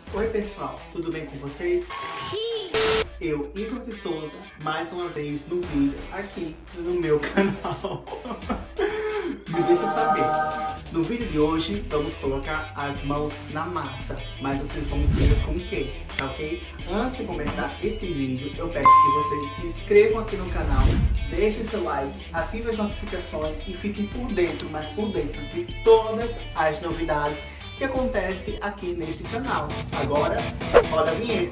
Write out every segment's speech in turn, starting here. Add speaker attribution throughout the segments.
Speaker 1: Oi pessoal, tudo bem com vocês? Sim! Eu, Igor de Souza, mais uma vez no vídeo aqui no meu canal. Me deixa saber. No vídeo de hoje vamos colocar as mãos na massa, mas vocês vão ver com o quê, tá ok? Antes de começar esse vídeo, eu peço que vocês se inscrevam aqui no canal, deixem seu like, ativem as notificações e fiquem por dentro, mas por dentro de todas as novidades que acontece aqui nesse canal. Agora, roda a vinheta.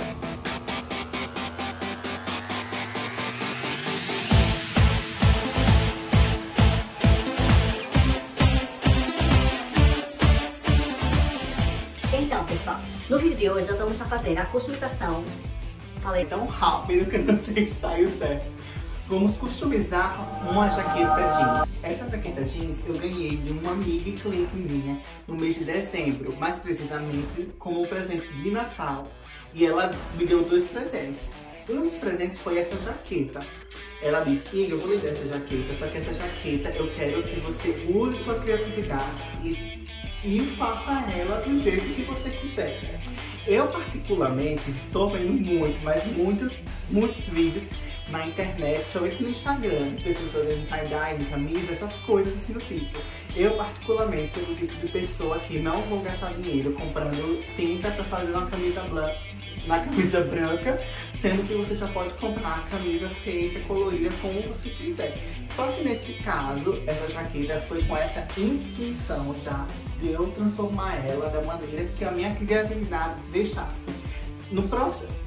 Speaker 2: Então, pessoal, no vídeo de hoje nós vamos estar fazendo a customização.
Speaker 1: Falei tão rápido que eu não sei se saiu certo. Vamos customizar uma jaqueta jeans. Essa jaqueta jeans eu ganhei de uma amiga e cliente minha no mês de dezembro, mais precisamente como um presente de Natal. E ela me deu 2 presentes. Um dos presentes foi essa jaqueta. Ela disse: Igor, eu vou lhe dar essa jaqueta, só que essa jaqueta eu quero que você use sua criatividade e faça ela do jeito que você quiser. Eu particularmente estou vendo muitos vídeos na internet, somente no Instagram, pessoas fazendo tie-dye, camisa, essas coisas assim do tipo. Eu particularmente sou do tipo de pessoa que não vou gastar dinheiro comprando tinta para fazer uma camisa branca, sendo que você já pode comprar a camisa feita, colorida, como você quiser. Só que nesse caso, essa jaqueta foi com essa intenção já de eu transformar ela da maneira que a minha criatividade deixasse. No próximo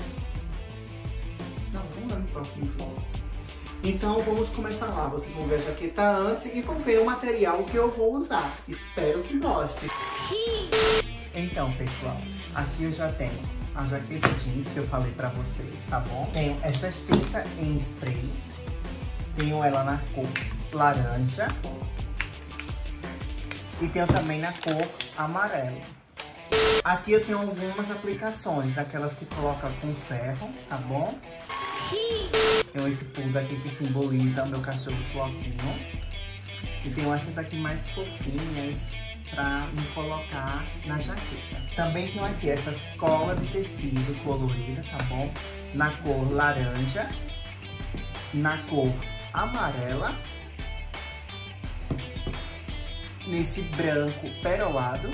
Speaker 1: vlog. Então vamos começar lá. Vocês vão ver a jaqueta antes e vão ver o material que eu vou usar. Espero que gostem. Então, pessoal, aqui eu já tenho a jaqueta jeans que eu falei pra vocês, tá bom? Tenho essas tintas em spray. Tenho ela na cor laranja. E tenho também na cor amarela. Aqui eu tenho algumas aplicações, daquelas que colocam com ferro, tá bom? Tenho esse pulo aqui que simboliza o meu cachorro Floquinho. E tenho essas aqui mais fofinhas pra me colocar na jaqueta. Também tenho aqui essas colas de tecido colorida, tá bom? Na cor laranja, na cor amarela, nesse branco perolado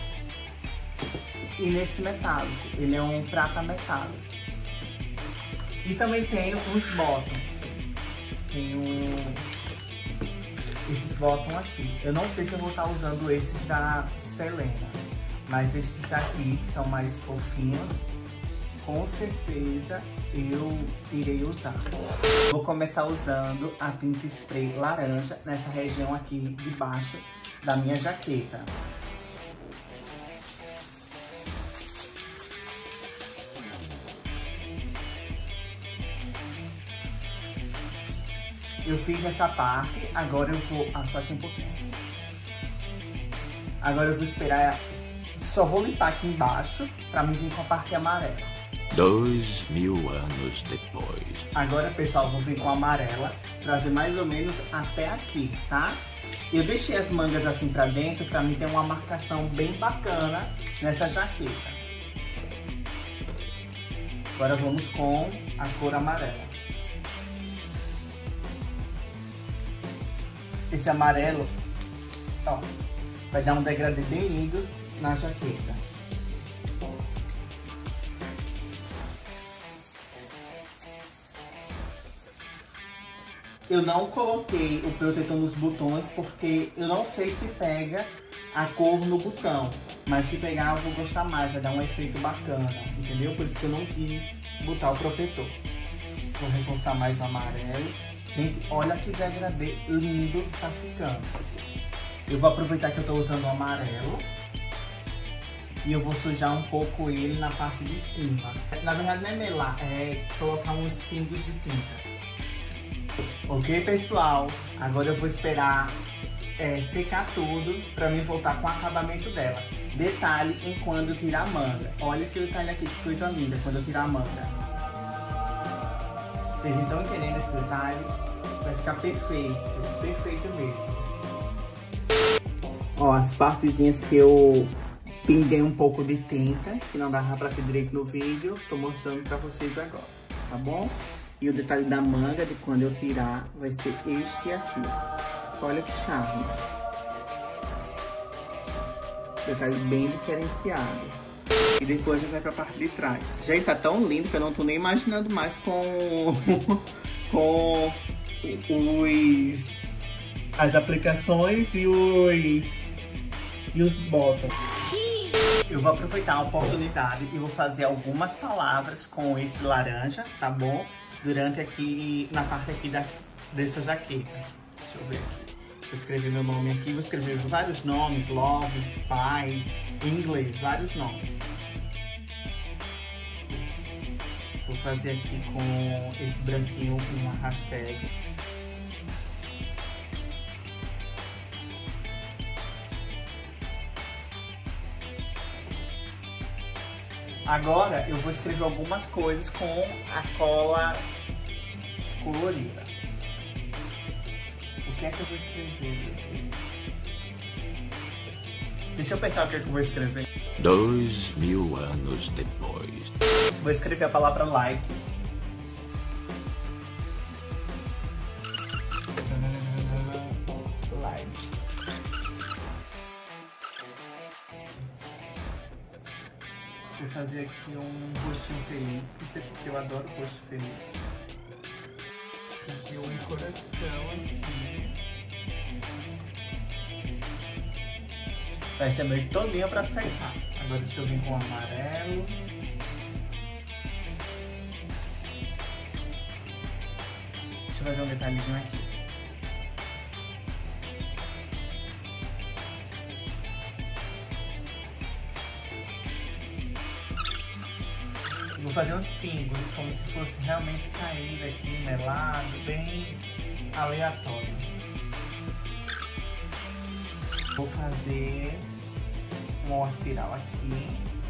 Speaker 1: e nesse metálico. Ele é um prata metálico. E também tenho uns bottoms. Tenho esses bottoms aqui. Eu não sei se eu vou estar usando esses da Selena, mas esses aqui, que são mais fofinhos, com certeza eu irei usar. Vou começar usando a tinta spray laranja nessa região aqui de baixo da minha jaqueta. Eu fiz essa parte, agora eu vou... só aqui um pouquinho. Agora eu vou esperar... Só vou limpar aqui embaixo pra me vir com a parte amarela.
Speaker 3: 2000 anos depois.
Speaker 1: Agora, pessoal, vou vir com a amarela, trazer mais ou menos até aqui, tá? Eu deixei as mangas assim pra dentro pra mim ter uma marcação bem bacana nessa jaqueta. Agora vamos com a cor amarela. Esse amarelo, ó, vai dar um degradê bem lindo na jaqueta. Eu não coloquei o protetor nos botões porque eu não sei se pega a cor no botão. Mas se pegar eu vou gostar mais, vai dar um efeito bacana, entendeu? Por isso que eu não quis botar o protetor. Vou reforçar mais o amarelo. Gente, olha que degradê lindo tá ficando. Eu vou aproveitar que eu tô usando o amarelo e eu vou sujar um pouco ele na parte de cima. Na verdade não é melar, é colocar uns pingos de tinta. Ok, pessoal? Agora eu vou esperar secar tudo pra mim voltar com o acabamento dela. Detalhe em quando eu tirar a manga. Olha esse detalhe aqui, que coisa linda quando eu tirar a manga. Vocês estão entendendo esse detalhe? Vai ficar perfeito, perfeito mesmo. Ó, as partezinhas que eu Pintei um pouco de tinta, que não dava pra ver direito no vídeo. Tô mostrando pra vocês agora, tá bom? E o detalhe da manga, de quando eu tirar, vai ser este aqui, ó. Olha que charme. Detalhe bem diferenciado. E depois a gente vai pra parte de trás. Gente, tá tão lindo que eu não tô nem imaginando mais com as aplicações e os botões. Eu vou aproveitar a oportunidade e vou fazer algumas palavras com esse laranja, tá bom? Durante aqui, na parte aqui dessa jaqueta. Deixa eu ver aqui. Vou escrever meu nome aqui, vou escrever vários nomes, love, paz, em inglês, vários nomes. Vou fazer aqui com esse branquinho uma hashtag. Agora eu vou escrever algumas coisas com a cola colorida. O que é que eu vou escrever? Deixa eu pensar o que é que eu vou escrever.
Speaker 3: 2000 anos depois.
Speaker 1: Vou escrever a palavra like. Like. Vou fazer aqui um rostinho feliz. Não sei porque eu adoro rosto feliz. Aqui um coração aqui. Vai ser meio todinho pra aceitar. Agora deixa eu vir com o amarelo. Deixa eu fazer um detalhezinho aqui. Vou fazer uns pingos, como se fosse realmente cair aqui, melado, bem aleatório. Vou fazer uma espiral aqui.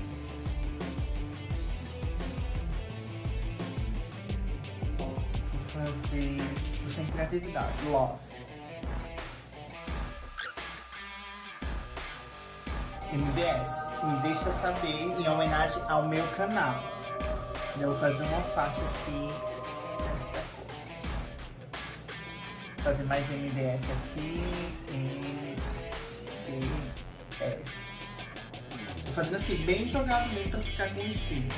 Speaker 1: Vou fazer, sem criatividade, love. MBS, me deixa saber em homenagem ao meu canal. Eu vou fazer uma faixa aqui. Vou fazer mais MDS aqui. MDS. Vou fazendo assim, bem jogado mesmo pra ficar com estilo.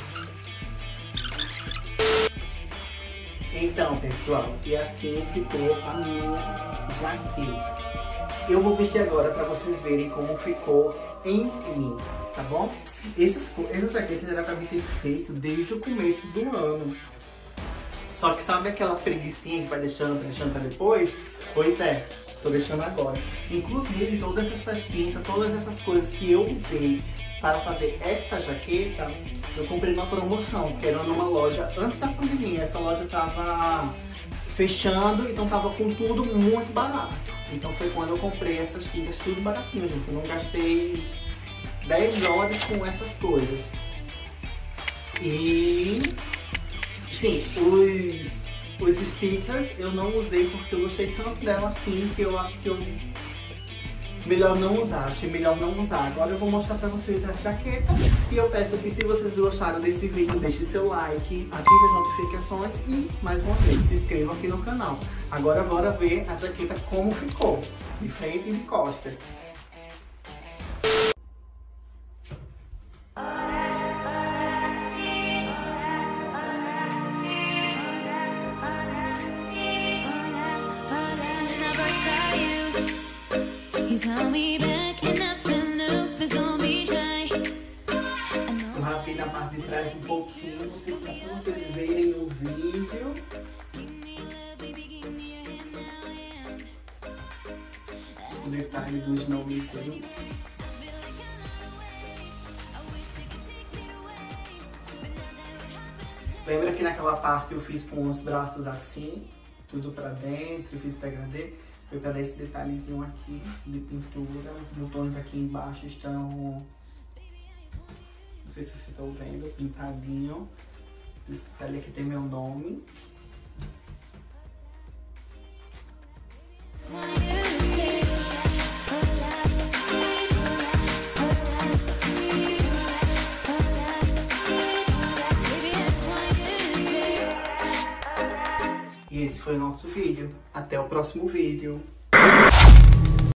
Speaker 1: Então, pessoal, e assim ficou a minha jaqueta. Eu vou vestir agora pra vocês verem como ficou em mim, tá bom? Essa jaqueta era pra mim ter feito desde o começo do ano. Só que sabe aquela preguicinha que vai deixando pra depois? Pois é, tô deixando agora. Inclusive, todas essas tintas, todas essas coisas que eu usei para fazer esta jaqueta, eu comprei numa promoção, que era numa loja antes da pandemia. Essa loja tava fechando, então tava com tudo muito barato. Então foi quando eu comprei essas tintas tudo baratinho, gente. Eu não gastei 10 dólares com essas coisas. E sim, os stickers eu não usei porque eu gostei tanto dela assim que eu acho que eu melhor não usar, achei melhor não usar. Agora eu vou mostrar pra vocês a jaqueta. E eu peço que se vocês gostaram desse vídeo, deixe seu like, ative as notificações e, mais uma vez, se inscrevam aqui no canal. Agora bora ver a jaqueta como ficou, de frente e de costas. Eu rasguei na parte de trás um pouquinho, pra vocês verem no vídeo. O detalhe dos nomes aí. Lembra que naquela parte eu fiz com os braços assim, tudo pra dentro, eu fiz degradê. Eu peguei esse detalhezinho aqui de pintura, os botões aqui embaixo estão, não sei se vocês estão vendo, pintadinho. Esse detalhe aqui tem meu nome. E esse foi o nosso vídeo. Até o próximo vídeo.